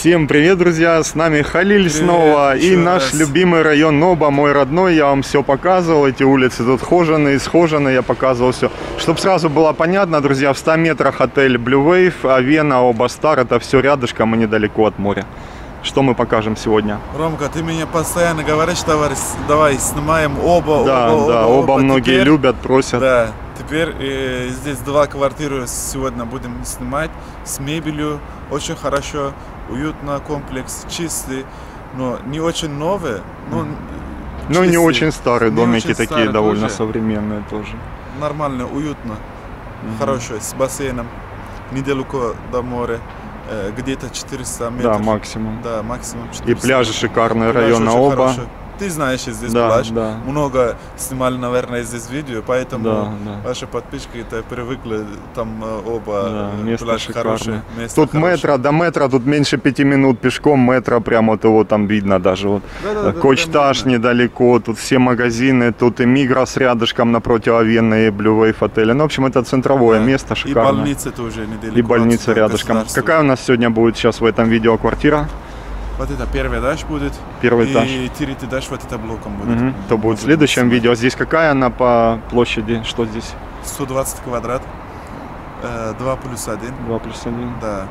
Всем привет, друзья! С нами Халиль снова и наш любимый район Ноба, мой родной. Я вам все показывал, эти улицы тут схожены, я показывал все. Чтобы сразу было понятно, друзья, в 100 метрах отель Blue Wave, Авена, Оба Стар, это все рядышком и недалеко от моря. Что мы покажем сегодня? Ромка, ты меня постоянно говоришь, товарищ, давай снимаем оба. Оба многие теперь, любят, просят. Да, теперь здесь 2 квартиры сегодня будем снимать с мебелью, очень хорошо, уютно, комплекс, чистый, но не очень новые, но ну не очень старые домики, очень такие старые довольно тоже. современные тоже. Нормально, уютно, хорошо, с бассейном, недалеко до моря. Где-то 400 метров. Да, максимум. Да, максимум 400. И пляжи шикарные, Пляж района очень Оба. хороший. Ты знаешь здесь Да, пляж. да. Много снимали, наверное, здесь видео, поэтому Да. ваши подписчики привыкли, там Оба, место пляж шикарное. хороший. Место Тут хорошее. метро, до метро тут меньше 5 минут пешком, метро прям вот его там видно даже. Вот. Кочтаж недалеко, тут все магазины, тут и Мигрос рядышком напротив Авены и Blue Wave отеля. Ну, в общем, это центровое место, шикарное. И больница тоже недалеко. И больница рядышком. Какая у нас сегодня будет сейчас в этом видео квартира? Вот это первый этаж будет. Первый этаж. И третий этаж вот это блоком будет. То будет в следующем видео. Здесь какая она по площади? Что здесь? 120 квадрат. 2+1. 2+1. Да.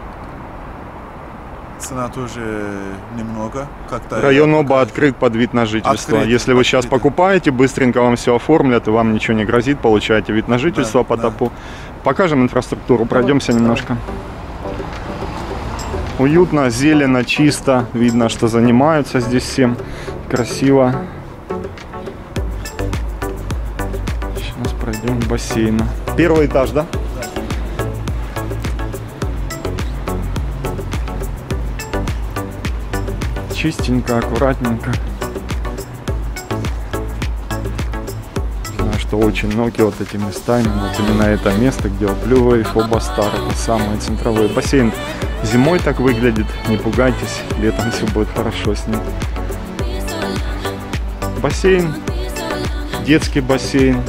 Цена тоже немного. Район Оба открыт под вид на жительство. Открыт, Если вы сейчас покупаете, быстренько вам все оформлят, и вам ничего не грозит, получаете вид на жительство по ТАПу. Покажем инфраструктуру, пройдемся немножко. Уютно, зелено, чисто. Видно, что занимаются здесь всем. Красиво. Сейчас пройдем к бассейну. Первый этаж, да? Чистенько, аккуратненько. Знаю, что очень многие вот эти места, вот именно это место, где Blue Wave, Оба Стар, это самые центровые. Бассейн зимой так выглядит, не пугайтесь, летом все будет хорошо с ним. Бассейн, детский бассейн.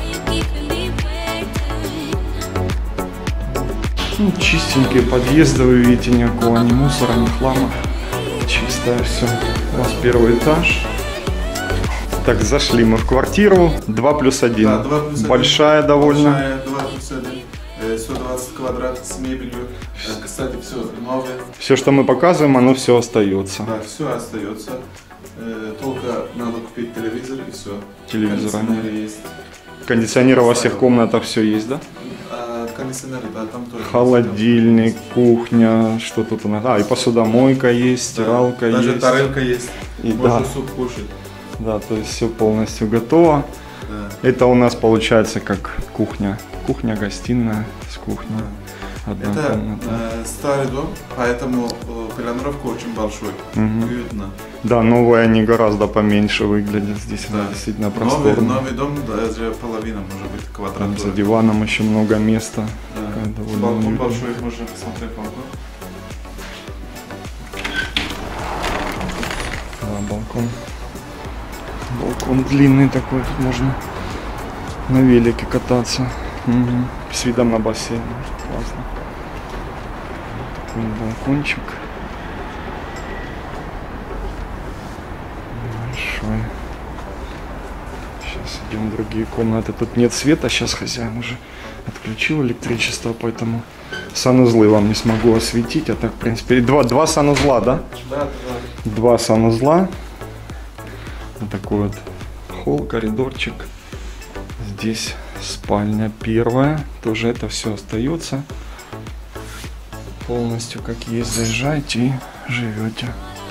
Ну, чистенькие подъезды, вы видите, никакого ни мусора, ни хлама. Чистое все. У нас первый этаж. Так, зашли мы в квартиру 2+1. Да, 2+1. Большая довольно. Большая, 2+1. 120 квадрат с мебелью. Кстати, все новое. Все, что мы показываем, оно все остается. Да, все остается. Только надо купить телевизор и все. Телевизор. Кондиционеры есть. Кондиционер во всех комнатах все есть, да? Кондиционеры, да, там тоже. Холодильник, кухня, что тут у нас? И посудомойка есть, стиралка даже есть. Даже тарелка есть. И можно суп кушать. Да, то есть все полностью готово. Да. Это у нас получается как кухня. Кухня-гостиная с кухней. Это старый дом, поэтому планировка очень большой, уютно. Да, новые они гораздо поменьше выглядят. Здесь да. действительно просторно. Новый дом, даже половина может быть квадратура. За диваном еще много места. Да. Балкон большой, можно посмотреть балкон. Да, балкон. Балкон длинный такой, тут можно на велике кататься. С видом на бассейн. Классно. Такой балкончик. Большой. Сейчас идем в другие комнаты. Тут нет света, сейчас хозяин уже отключил электричество, поэтому санузлы вам не смогу осветить. А так, в принципе, два санузла, да? Да. 2 санузла. Вот такой вот холл, коридорчик. Здесь спальня первая. Тоже это все остается. Полностью как есть. Заезжайте и живете.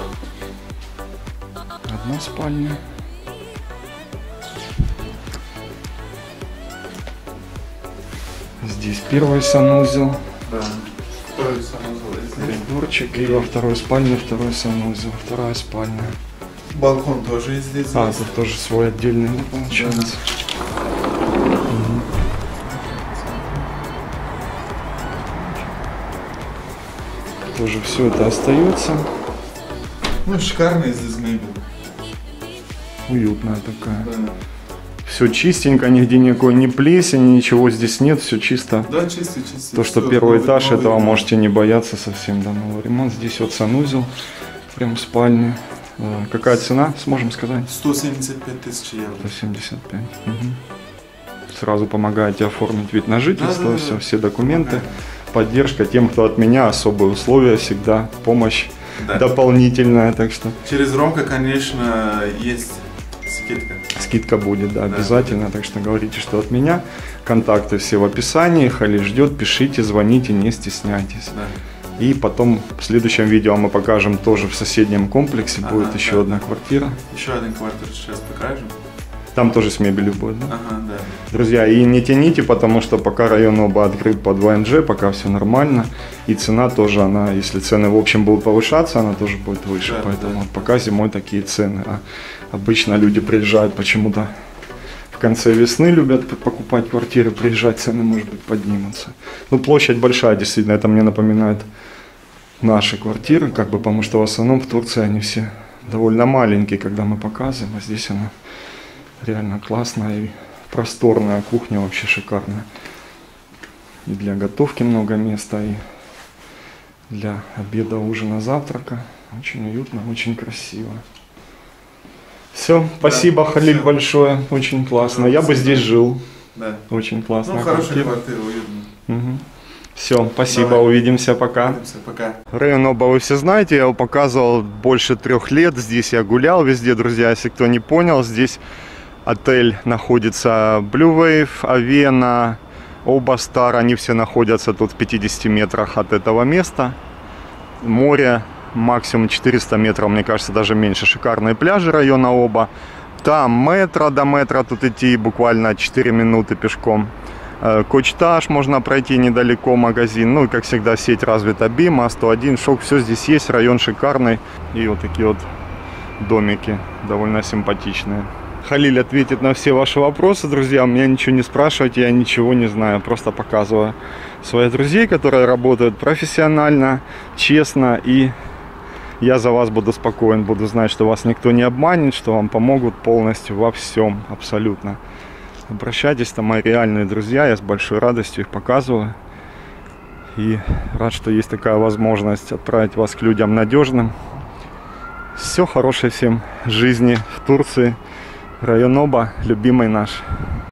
Одна спальня. Здесь первый санузел. Да. Второй санузел. Коридорчик. И во второй спальне второй санузел. Вторая спальня. Балкон тоже есть здесь. Тут тоже свой отдельный получается. Тоже все это остается. Ну, шикарная здесь мебель. Уютная такая. Да. Все чистенько, нигде никакой ни плесени, ничего здесь нет, все чисто. Да, чистый, чистый. То, что первый этаж, этого можете не бояться совсем, да, новый ремонт. Здесь вот санузел, прям спальня. Какая цена, сможем сказать? 175 тысяч евро. 175. Угу. Сразу помогаете оформить вид на жительство, да. Все документы, поддержка тем, кто от меня, особые условия всегда, помощь дополнительная, так что. Через Ромка, конечно, есть скидка. Скидка будет, да, обязательно, так что говорите, что от меня. Контакты все в описании, Халиль ждет, пишите, звоните, не стесняйтесь. Да. И потом в следующем видео мы покажем тоже в соседнем комплексе, будет еще одна квартира. Еще одна квартира сейчас покажем. Там тоже с мебелью будет, да? Ага, да. Друзья, и не тяните, потому что пока район оба открыт под ВНЖ, пока все нормально. И цена тоже, она, если цены в общем будут повышаться, она тоже будет выше. Да, поэтому пока зимой такие цены. А обычно люди приезжают почему-то в конце весны, любят покупать квартиры, приезжать, цены, может быть, поднимутся. Ну, площадь большая, действительно, это мне напоминает наши квартиры, как бы, потому что в основном в Турции они все довольно маленькие, когда мы показываем, а здесь она реально классная и просторная, кухня вообще шикарная. И для готовки много места, и для обеда, ужина, завтрака. Очень уютно, очень красиво. Все, спасибо, да, Халиль, большое, очень классно. Я бы здесь жил. Да. Очень классно. Ну, хорошая квартира, уютно. Угу. Все, спасибо, давай. Увидимся, пока. Увидимся, пока. Район Оба вы все знаете, я его показывал больше 3 лет. Здесь я гулял везде, друзья, если кто не понял. Здесь отель находится Blue Wave, Авена, Оба Стар. Они все находятся тут в 50 метрах от этого места. Море максимум 400 метров, мне кажется, даже меньше. Шикарные пляжи района Оба. Там метро, до метро тут идти буквально 4 минуты пешком. Кочтаж можно пройти недалеко, магазин. Ну и как всегда сеть развита Бима, 101, Шок. Все здесь есть, район шикарный. И вот такие вот домики довольно симпатичные. Халиль ответит на все ваши вопросы, друзья. Меня ничего не спрашивайте, я ничего не знаю. Просто показываю своих друзей, которые работают профессионально, честно. И я за вас буду спокоен, буду знать, что вас никто не обманет, что вам помогут полностью во всем, абсолютно. Обращайтесь, это мои реальные друзья, я с большой радостью их показываю. И рад, что есть такая возможность отправить вас к людям надежным. Все хорошее всем жизни в Турции. Район Оба, любимый наш.